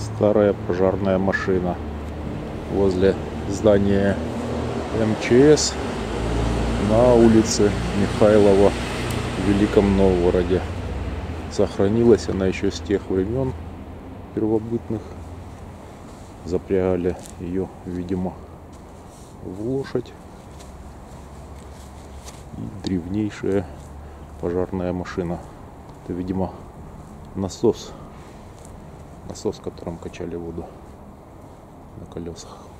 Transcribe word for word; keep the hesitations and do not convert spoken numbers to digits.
Старая пожарная машина возле здания эм че эс на улице Михайлова в Великом Новгороде. Сохранилась она еще с тех времен первобытных. Запрягали ее, видимо, в лошадь. И древнейшая пожарная машина. Это, видимо, насос. Насос, которым качали воду на колесах.